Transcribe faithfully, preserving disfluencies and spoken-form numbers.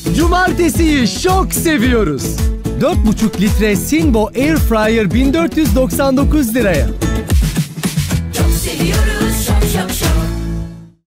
Cumartesiyi çok seviyoruz. dört buçuk litre Sinbo Air Fryer bin dört yüz doksan dokuz liraya.